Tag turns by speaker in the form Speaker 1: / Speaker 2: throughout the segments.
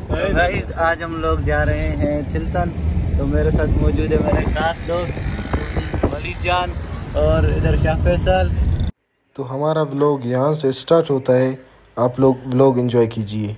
Speaker 1: तो गाइस आज हम लोग जा रहे हैं चिल्तन। तो मेरे साथ मौजूद है मेरे खास दोस्त वलीद जान और इधर शाह फैसल।
Speaker 2: तो हमारा व्लॉग यहाँ से स्टार्ट होता है, आप लोग व्लॉग एंजॉय कीजिए।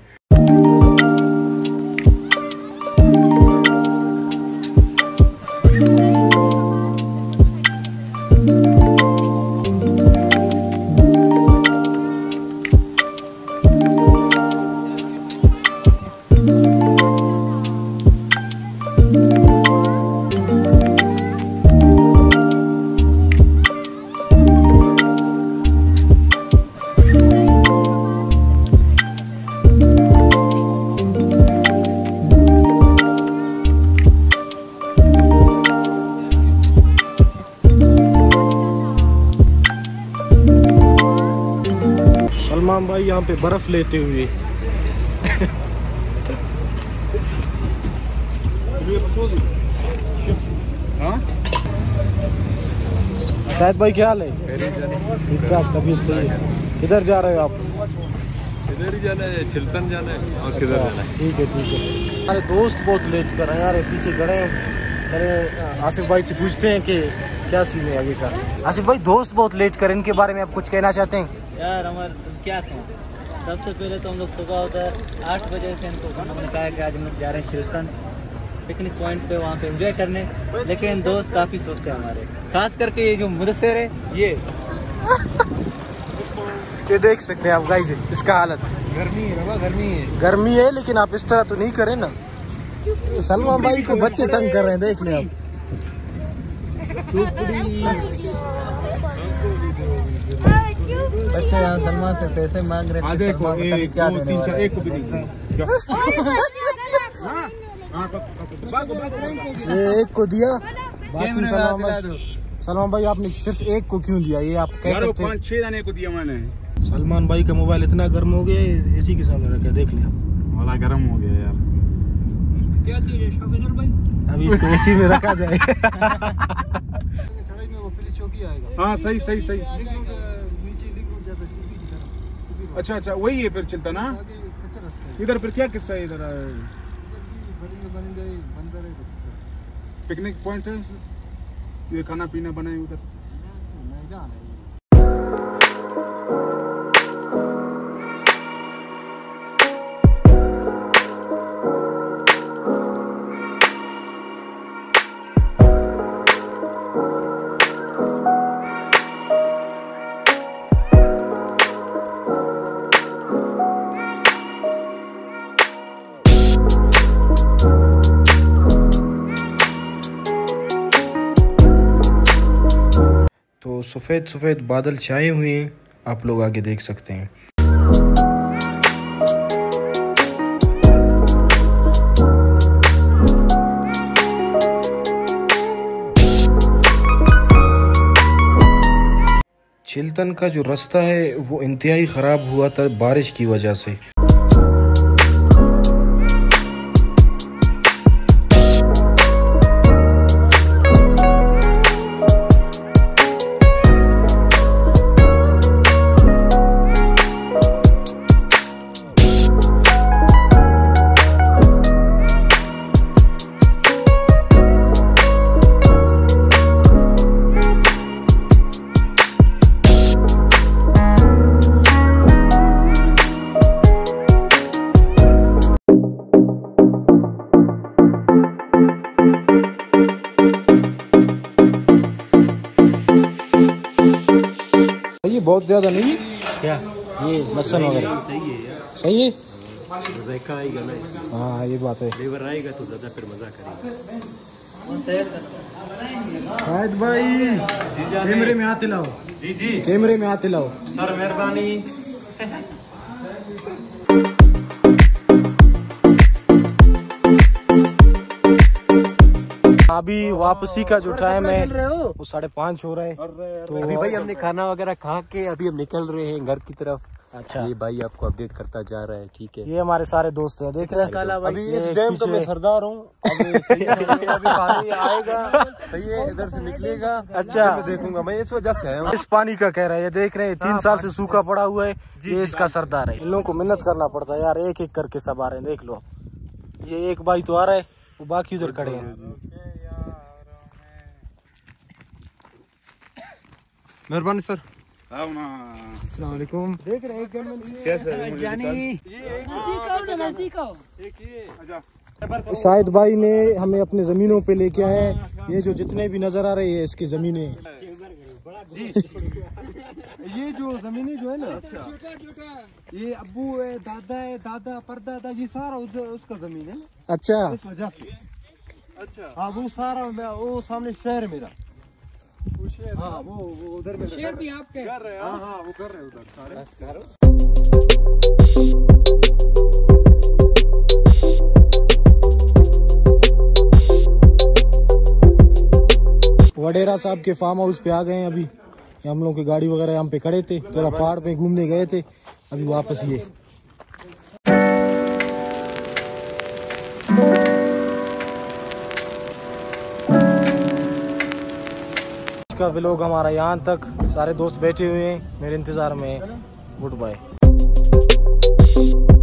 Speaker 2: सलमान भाई यहाँ पे बर्फ लेते हुए शायद भाई क्या हाल है? ठीक ठाक, तबीयत सही है। किधर जा रहे हो आप?
Speaker 3: इधर ही जाना है, चिल्तन जाना है और किधर जाना है।
Speaker 2: ठीक है ठीक है। अरे दोस्त बहुत लेट कर रहे हैं यार, पीछे खड़े हैं। चले आसिफ भाई से पूछते हैं कि क्या सीन है आगे का। आसिफ भाई दोस्त बहुत लेट कर, इनके बारे में आप कुछ कहना चाहते हैं?
Speaker 1: यार हमारे क्या कहें, सबसे पहले तो हम लोग सुबह उधर 8 बजे से इनको हमने कहा कि आज हम लोग जा रहे हैं चिल्तन पिकनिक पॉइंट पे, वहाँ पे एंजॉय करने। लेकिन दोस्त काफ़ी सुस्त है हमारे, खास करके ये जो मुदस्सिर है
Speaker 2: ये देख सकते हैं आप गाइस, इसका हालत।
Speaker 3: गर्मी है बाबा,
Speaker 2: गर्मी है, लेकिन आप इस तरह तो नहीं करें ना। सलमान भाई को बच्चे तंग कर रहे हैं, देख लें आप।
Speaker 1: बच्चे यहाँ सलमान से पैसे मांग रहे हैं।
Speaker 3: देखो 1 2 3 4 एक को भी नहीं।
Speaker 2: ये एक को दिया, बाकी सलमान भाई आपने सिर्फ एक को क्यों दिया? ये आप कह सकते हैं
Speaker 3: 5-6 जाने को दिया मैंने।
Speaker 2: सलमान भाई का मोबाइल इतना गर्म हो गया, इसी के सामने रखा, देख लिया
Speaker 3: वाला गर्म हो गया यार।
Speaker 1: क्या कीजिए शाफिजुल भाई,
Speaker 2: अभी इसको एसी में रखा जाए।
Speaker 3: हाँ सही सही सही। अच्छा अच्छा वही है फिर चिल्तन ना। इधर फिर क्या किस्सा है? इधर पिकनिक पॉइंट है, ये खाना पीना बनाए उधर।
Speaker 2: तो सफ़ेद सफ़ेद बादल छाए हुए हैं, आप लोग आगे देख सकते हैं। चिल्तन का जो रास्ता है वो इंतहाई ख़राब हुआ था बारिश की वजह से। ये बहुत ज्यादा नहीं है क्या? ये लहसुन वगैरह सही है,
Speaker 3: मज़ा आएगा ना इसमें।
Speaker 2: हाँ ये बात है।
Speaker 3: फ्लेवर आएगा तो ज़्यादा फिर मज़ा करेगा।
Speaker 2: शायद भाई कैमरे में हाथ हिलाओ।
Speaker 3: जी जी
Speaker 2: कैमरे में हाथ हिलाओ
Speaker 3: सर, मेहरबानी।
Speaker 2: अभी वापसी का जो टाइम है वो 5:30 हो रहा है।
Speaker 4: तो अभी भाई हमने खाना वगैरह खा के अभी हम निकल रहे हैं घर की तरफ।
Speaker 2: अच्छा
Speaker 4: ये भाई आपको अपडेट करता जा रहा है, ठीक है।
Speaker 2: ये हमारे सारे दोस्त हैं, देख रहे हैं।
Speaker 3: अभी इस डैम तो मैं सरदार हूँ। अभी पानी आएगा, सही है, इधर से निकलेगा।
Speaker 2: अच्छा
Speaker 3: मैं देखूंगा, मैं इस वजह से आया हूँ।
Speaker 2: इस पानी का कह रहा है, ये देख रहे हैं 3 साल से सूखा पड़ा हुआ है, ये इसका सरदार है। इन लोगों को मेहनत करना पड़ता है यार, एक एक करके सब आ रहे हैं, देख लो। ये एक भाई तो आ रहा है, वो बाकी उधर खड़े हैं।
Speaker 3: मेहरबानी सर।
Speaker 2: अस्सलाम वालेकुम।
Speaker 3: देख रहे हैं
Speaker 2: शाहिद भाई ने हमें अपने जमीनों पे लेके आए हैं। ये जो जितने भी नजर आ रहे हैं इसकी जमीनें।
Speaker 3: ये जो जमीनें जो है ना, अच्छा ये अब्बू है, दादा है, दादा परदादा, ये सारा उसका जमीन है।
Speaker 2: अच्छा,
Speaker 3: इस वजह से। अच्छा हाँ, वो सारा वो सामने शहर मेरा। हाँ वो उधर में शेयर भी आपके कर रहे हैं। हाँ हाँ वो कर रहे हैं उधर सारे।
Speaker 2: वडेरा साहब के फार्म हाउस पे आ गए हैं। अभी हम लोग की गाड़ी वगैरह यहाँ पे खड़े थे, थोड़ा पहाड़ पे घूमने गए थे, अभी वापस ये। इसका व्लॉग हमारा यहाँ तक। सारे दोस्त बैठे हुए हैं मेरे इंतजार में। Good bye.